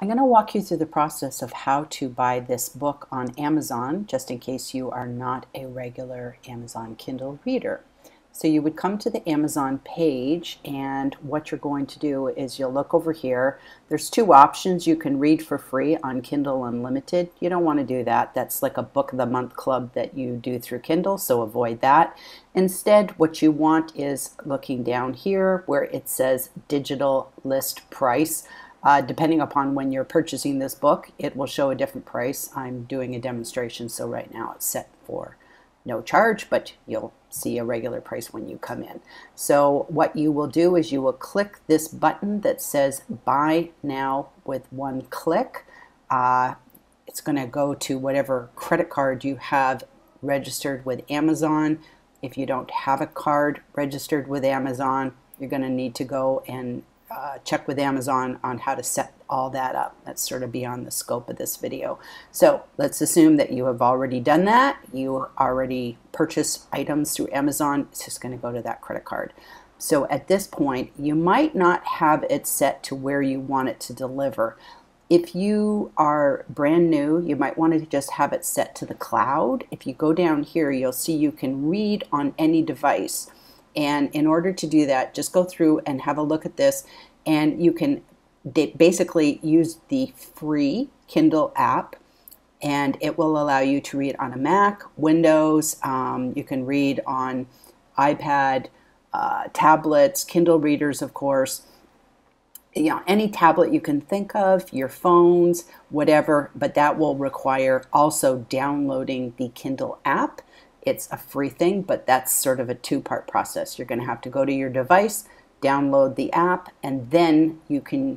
I'm going to walk you through the process of how to buy this book on Amazon, just in case you are not a regular Amazon Kindle reader. So you would come to the Amazon page, and what you're going to do is you'll look over here. There's two options. You can read for free on Kindle Unlimited. You don't want to do that. That's like a book of the month club that you do through Kindle, so avoid that. Instead, what you want is looking down here where it says digital list price. Depending upon when you're purchasing this book, it will show a different price. I'm doing a demonstration, so right now it's set for no charge, but you'll see a regular price when you come in. So what you will do is you will click this button that says buy now with one click. It's going to go to whatever credit card you have registered with Amazon. If you don't have a card registered with Amazon, you're going to need to go and check with Amazon on how to set all that up. That's sort of beyond the scope of this video. So let's assume that you have already done that. You already purchased items through Amazon. It's just going to go to that credit card. So at this point, you might not have it set to where you want it to deliver. If you are brand new, you might want to just have it set to the cloud. If you go down here, you'll see you can read on any device. And in order to do that, just go through and have a look at this, and you can basically use the free Kindle app, and it will allow you to read on a Mac, Windows. You can read on iPad, tablets, Kindle readers, of course. You know, any tablet you can think of, your phones, whatever, but that will require also downloading the Kindle app. It's a free thing, but that's sort of a two-part process. You're going to have to go to your device, download the app, and then you can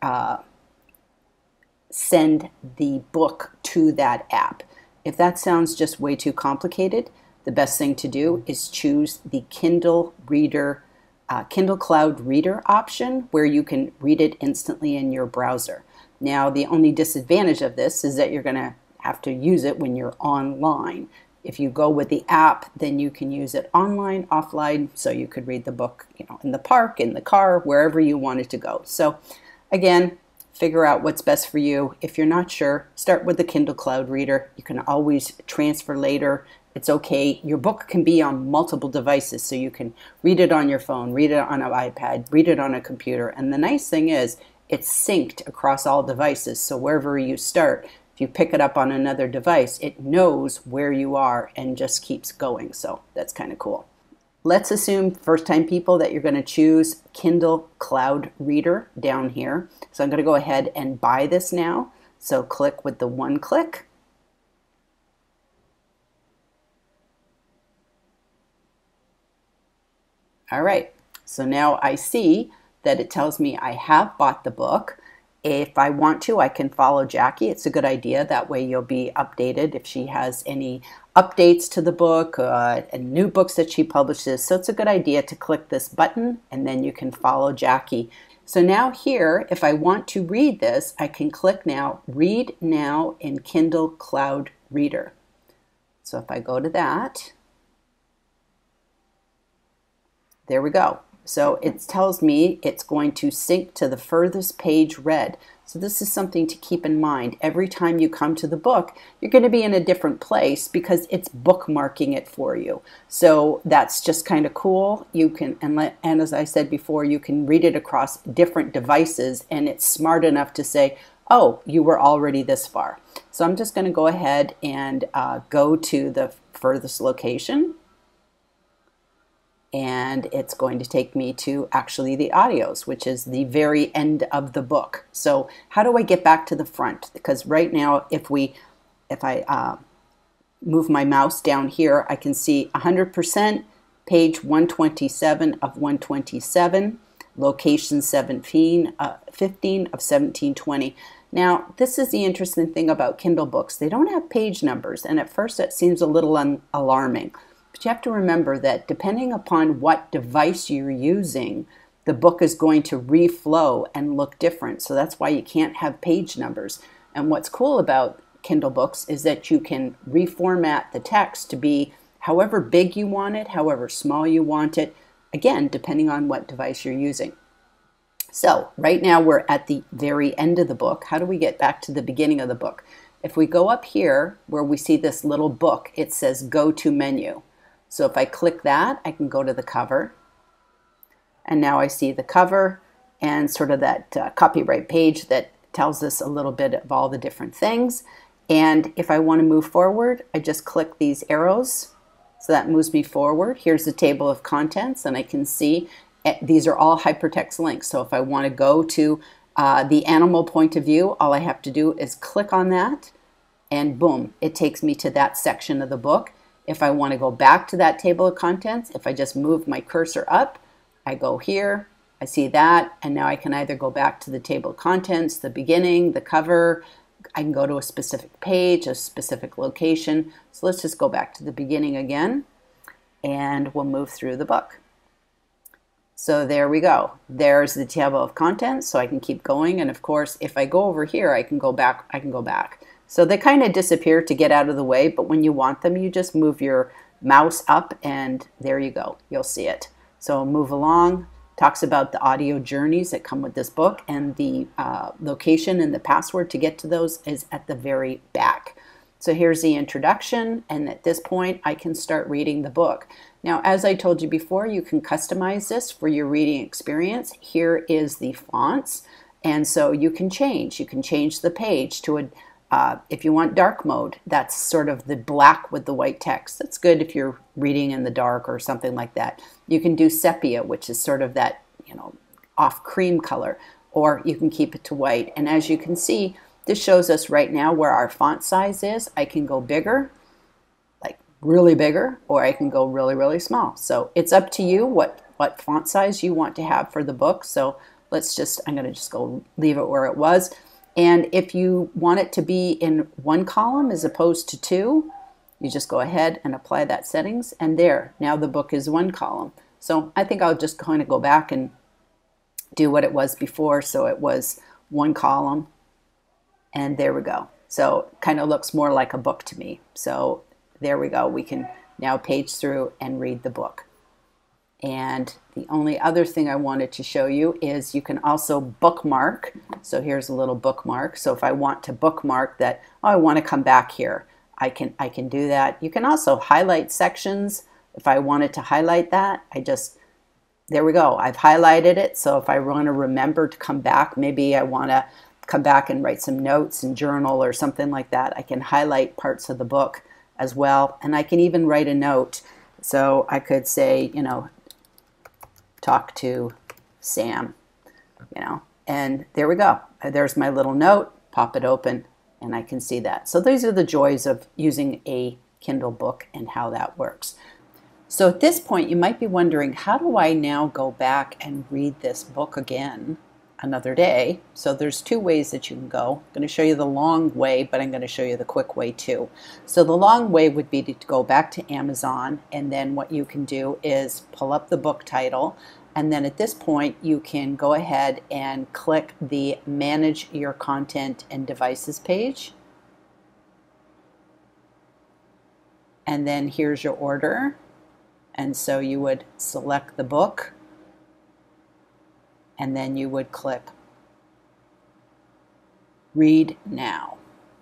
send the book to that app. If that sounds just way too complicated, the best thing to do is choose the Kindle Reader, Kindle Cloud Reader option, where you can read it instantly in your browser. Now, the only disadvantage of this is that you're going to have to use it when you're online. If you go with the app, then you can use it online, offline, so you could read the book, in the park, in the car, wherever you want it to go. So again, figure out what's best for you. If you're not sure, start with the Kindle Cloud Reader. You can always transfer later. It's okay. Your book can be on multiple devices, so you can read it on your phone, read it on an iPad, read it on a computer. And the nice thing is it's synced across all devices, so wherever you start, if you pick it up on another device, it knows where you are and just keeps going. So that's kind of cool. Let's assume, first-time people, that you're going to choose Kindle Cloud Reader down here. So I'm going to go ahead and buy this now. So click with the one click. All right. So now I see that it tells me I have bought the book. If I want to, I can follow Jackie. It's a good idea. That way you'll be updated if she has any updates to the book and new books that she publishes. So it's a good idea to click this button, and then you can follow Jackie. So now here, if I want to read this, I can click now, Read Now in Kindle Cloud Reader. So if I go to that, there we go. So it tells me it's going to sync to the furthest page read. So this is something to keep in mind. Every time you come to the book, you're going to be in a different place because it's bookmarking it for you. So that's just kind of cool. You can, and as I said before, you can read it across different devices, and it's smart enough to say, oh, you were already this far. So I'm just going to go ahead and go to the furthest location. And it's going to take me to actually the audios, which is the very end of the book. So how do I get back to the front? Because right now, if I move my mouse down here, I can see 100%, page 127 of 127, location 15 of 1720. Now, this is the interesting thing about Kindle books. They don't have page numbers, and at first it seems a little alarming. But you have to remember that depending upon what device you're using, the book is going to reflow and look different. So that's why you can't have page numbers. And what's cool about Kindle books is that you can reformat the text to be however big you want it, however small you want it, again, depending on what device you're using. So right now we're at the very end of the book. How do we get back to the beginning of the book? If we go up here where we see this little book, it says go to menu. So if I click that, I can go to the cover. And now I see the cover and sort of that copyright page that tells us a little bit of all the different things. And if I want to move forward, I just click these arrows. So that moves me forward. Here's the table of contents, and I can see these are all hypertext links. So if I want to go to the animal point of view, all I have to do is click on that, and boom, it takes me to that section of the book. If I want to go back to that table of contents, if I just move my cursor up, I go here, I see that, and now I can either go back to the table of contents, the beginning, the cover. I can go to a specific page, a specific location. So let's just go back to the beginning again, and we'll move through the book. So there we go. There's the table of contents, so I can keep going. And of course, if I go over here, I can go back. So they kind of disappear to get out of the way, but when you want them, you just move your mouse up, and there you go. You'll see it. So move along. Talks about the audio journeys that come with this book, and the location and the password to get to those is at the very back. So here's the introduction, and at this point I can start reading the book. Now, as I told you before, you can customize this for your reading experience. Here is the fonts, and so you can change the page to if you want dark mode, that's sort of the black with the white text. That's good if you're reading in the dark or something like that. You can do sepia, which is sort of that, off cream color, or you can keep it to white. And as you can see, this shows us right now where our font size is. I can go bigger, like really bigger, or I can go really, really small. So it's up to you what font size you want to have for the book. So I'm going to just go leave it where it was. And if you want it to be in one column as opposed to two, you just go ahead and apply that settings, and there, now the book is one column. So I think I'll just kind of go back and do what it was before. So it was one column, and there we go. So it kind of looks more like a book to me. So there we go. We can now page through and read the book. And the only other thing I wanted to show you is you can also bookmark. So here's a little bookmark. So if I want to bookmark that, I want to come back here, I can do that. You can also highlight sections. If I wanted to highlight that, there we go. I've highlighted it. So if I want to remember to come back, maybe I want to come back and write some notes and journal or something like that, I can highlight parts of the book as well. And I can even write a note. So I could say, talk to Sam, and there we go. There's my little note, pop it open, and I can see that. So these are the joys of using a Kindle book and how that works. So at this point, you might be wondering, how do I now go back and read this book again another day? So there's two ways that you can go. I'm going to show you the long way, but I'm going to show you the quick way too. So the long way would be to go back to Amazon, and then what you can do is pull up the book title, and then at this point you can go ahead and click the Manage Your Content and Devices page. And then here's your order. And so you would select the book, and then you would click Read Now.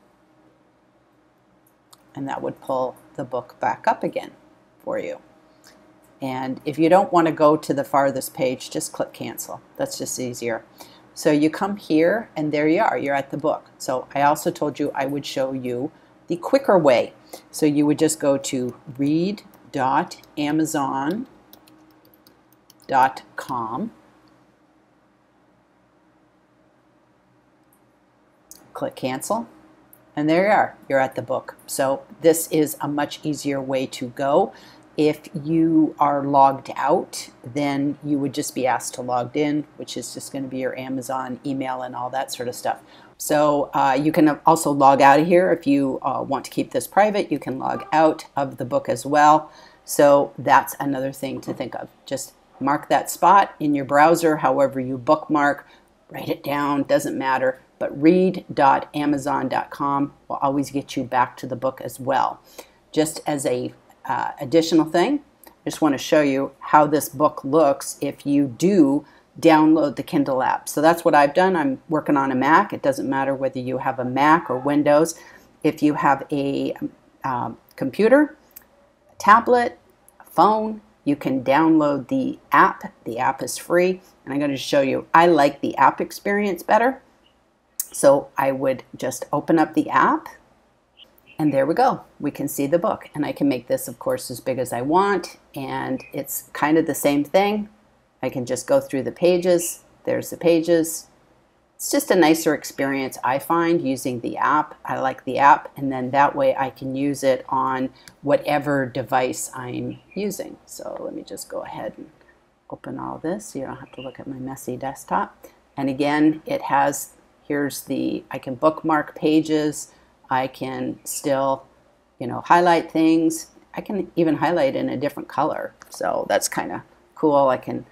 And that would pull the book back up again for you. And if you don't want to go to the farthest page, just click Cancel. That's just easier. So you come here, and there you are. You're at the book. So I also told you I would show you the quicker way. So you would just go to read.amazon.com. Click Cancel, and there you are. You're at the book. So this is a much easier way to go. If you are logged out, then you would just be asked to log in, which is just going to be your Amazon email and all that sort of stuff. So you can also log out of here. If you want to keep this private, you can log out of the book as well. So that's another thing to think of. Just mark that spot in your browser, however you bookmark, write it down, doesn't matter. But read.amazon.com will always get you back to the book as well. Just as a additional thing, I just want to show you how this book looks if you do download the Kindle app. So that's what I've done. I'm working on a Mac. It doesn't matter whether you have a Mac or Windows. If you have a computer, a tablet, a phone, you can download the app. The app is free, and I'm going to show you. I like the app experience better. So I would just open up the app, and there we go. We can see the book, and I can make this, of course, as big as I want, and it's kind of the same thing. I can just go through the pages. There's the pages. It's just a nicer experience, I find, using the app. I like the app, and then that way I can use it on whatever device I'm using. So let me just go ahead and open all this so you don't have to look at my messy desktop. And again, it has, I can bookmark pages. I can still, highlight things. I can even highlight in a different color. So that's kind of cool. I can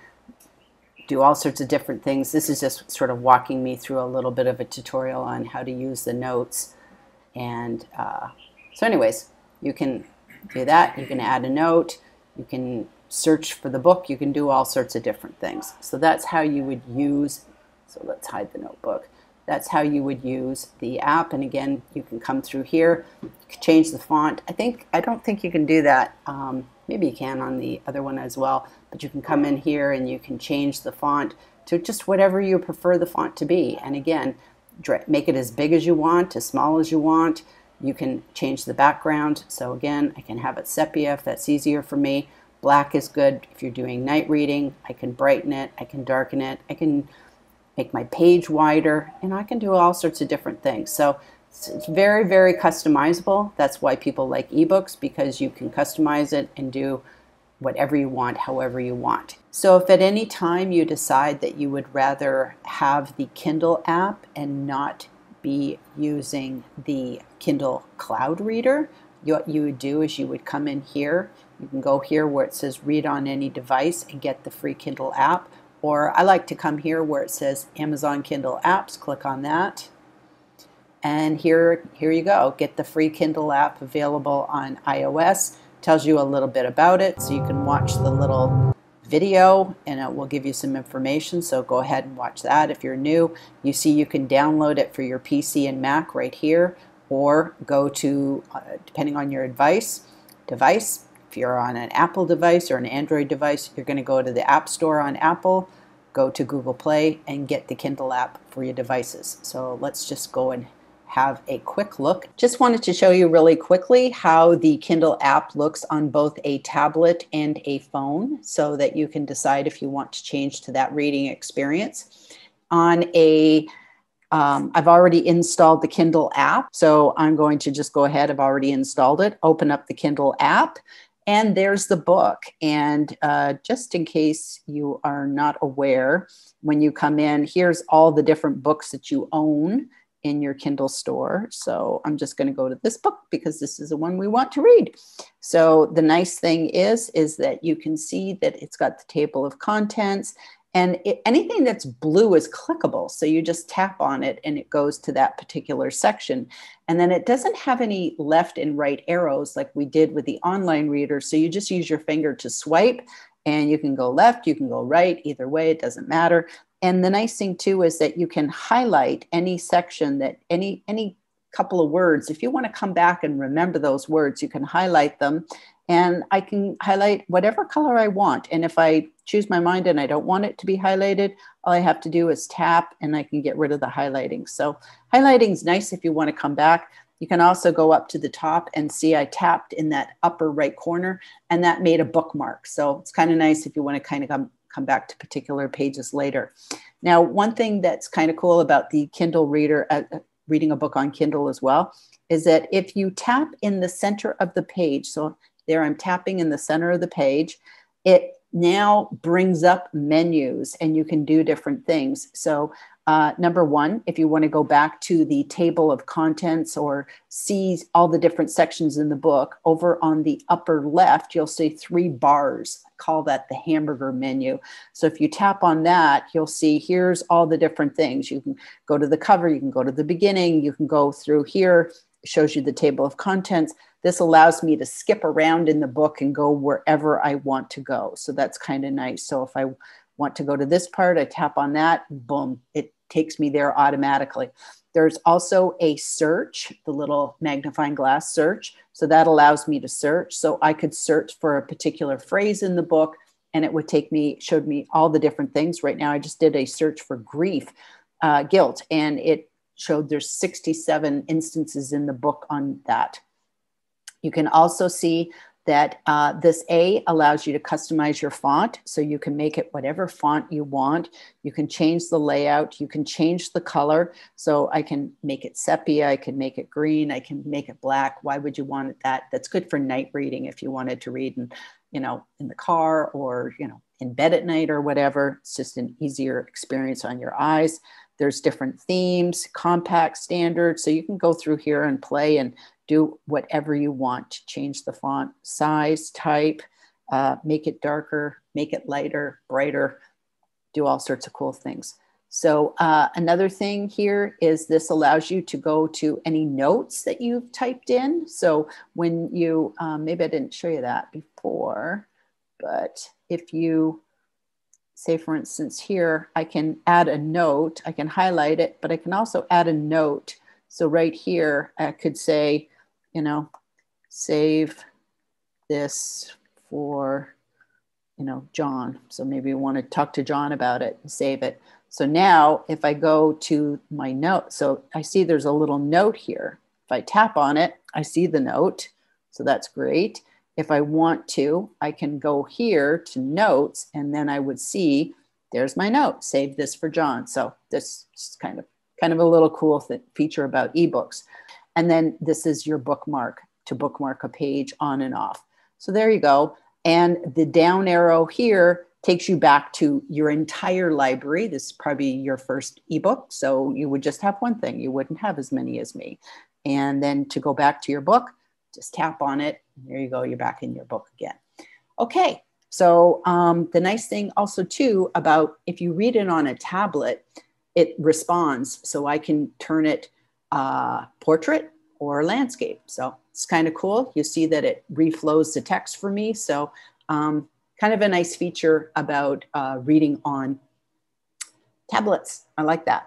do all sorts of different things. This is just sort of walking me through a little bit of a tutorial on how to use the notes. And so anyways, you can do that. You can add a note. You can search for the book. You can do all sorts of different things. So that's how you would use, so let's hide the notebook. That's how you would use the app. And again, you can come through here, you can change the font. I don't think you can do that. Maybe you can on the other one as well, but you can come in here and you can change the font to just whatever you prefer the font to be. And again, make it as big as you want, as small as you want. You can change the background. So again, I can have it sepia if that's easier for me. Black is good if you're doing night reading. I can brighten it, I can darken it, I can make my page wider, and I can do all sorts of different things. So it's very, very customizable. That's why people like ebooks, because you can customize it and do whatever you want, however you want. So if at any time you decide that you would rather have the Kindle app and not be using the Kindle Cloud Reader, what you would do is you would come in here. You can go here where it says read on any device and get the free Kindle app. Or I like to come here where it says Amazon Kindle apps, click on that. And here you go, get the free Kindle app available on iOS. Tells you a little bit about it, so you can watch the little video and it will give you some information. So go ahead and watch that if you're new. You see you can download it for your PC and Mac right here, or go to, depending on your device. If you're on an Apple device or an Android device, you're going to go to the App Store on Apple, go to Google Play, and get the Kindle app for your devices. So let's just go and have a quick look. Just wanted to show you really quickly how the Kindle app looks on both a tablet and a phone, so that you can decide if you want to change to that reading experience. On a I've already installed the Kindle app, so I'm going to just go ahead. I've already installed it. Open up the Kindle app. And there's the book. And just in case you are not aware, when you come in, here's all the different books that you own in your Kindle store. So I'm just going to go to this book because this is the one we want to read. So the nice thing is that you can see that it's got the table of contents, and anything that's blue is clickable. So you just tap on it and it goes to that particular section. And then it doesn't have any left and right arrows like we did with the online reader. So you just use your finger to swipe, and you can go left, you can go right, either way, it doesn't matter. And the nice thing too is that you can highlight any section, that any couple of words. If you want to come back and remember those words, you can highlight them. And I can highlight whatever color I want. And if I choose my mind and I don't want it to be highlighted, all I have to do is tap and I can get rid of the highlighting. So highlighting is nice if you want to come back. You can also go up to the top and see I tapped in that upper right corner, and that made a bookmark. So it's kind of nice if you want to kind of come back to particular pages later. Now, one thing that's kind of cool about the Kindle reader, reading a book on Kindle as well, is that if you tap in the center of the page, so there I'm tapping in the center of the page, it now brings up menus and you can do different things. So number one, if you want to go back to the table of contents or see all the different sections in the book, over on the upper left, you'll see 3 bars. I call that the hamburger menu. So if you tap on that, you'll see here's all the different things. You can go to the cover, you can go to the beginning, you can go through here. It shows you the table of contents. This allows me to skip around in the book and go wherever I want to go. So that's kind of nice. So if I Want to go to this part, I tap on that, boom, it takes me there automatically. There's also a search, the little magnifying glass search. So that allows me to search. So I could search for a particular phrase in the book and it would showed me all the different things. Right now, I just did a search for grief, guilt, and it showed there's 67 instances in the book on that. You can also see that this A allows you to customize your font. So you can make it whatever font you want. You can change the layout. You can change the color. So I can make it sepia. I can make it green. I can make it black. Why would you want it that? That's good for night reading if you wanted to read in the car or, in bed at night or whatever. It's just an easier experience on your eyes. There's different themes, compact, standard. So you can go through here and play and do whatever you want to change the font size, type, make it darker, make it lighter, brighter, do all sorts of cool things. So another thing here is this allows you to go to any notes that you've typed in. So when you, maybe I didn't show you that before, but if you say, for instance, here, I can add a note, I can highlight it, but I can also add a note. So right here, I could say, save this for, John. So maybe you want to talk to John about it and save it. So now if I go to my note, so I see there's a little note here. If I tap on it, I see the note. So that's great. If I want to, I can go here to notes and then I would see, there's my note, save this for John. So this is kind of a little cool feature about ebooks. And then this is your bookmark to bookmark a page on and off. So there you go. And the down arrow here takes you back to your entire library. This is probably your first ebook. So you would just have one thing. You wouldn't have as many as me. And then to go back to your book, just tap on it. There you go. You're back in your book again. Okay. So the nice thing also too about if you read it on a tablet, it responds. So I can turn it portrait or landscape. So it's kind of cool. You see that it reflows the text for me. So kind of a nice feature about reading on tablets. I like that.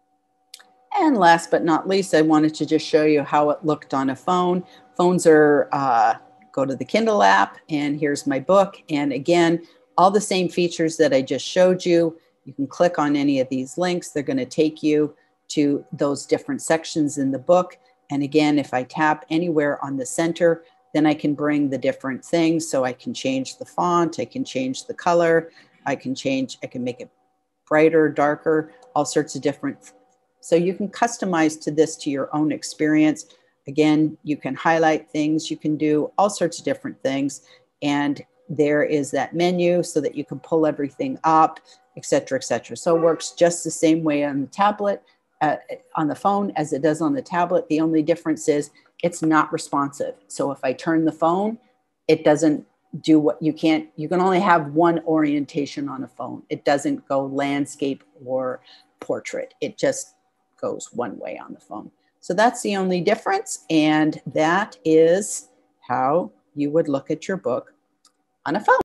And last but not least, I wanted to just show you how it looked on a phone. Phones are, go to the Kindle app and here's my book. And again, all the same features that I just showed you. You can click on any of these links. They're going to take you to those different sections in the book. And again, if I tap anywhere on the center, then I can bring the different things. So I can change the font, I can change the color, I can make it brighter, darker, all sorts of different. So you can customize to your own experience. Again, you can highlight things, you can do all sorts of different things. And there is that menu so that you can pull everything up, et cetera, et cetera. So it works just the same way on the tablet, on the phone as it does on the tablet. The only difference is it's not responsive. So if I turn the phone, it doesn't do what you can only have one orientation on a phone. It doesn't go landscape or portrait. It just goes one way on the phone. So that's the only difference. And that is how you would look at your book on a phone.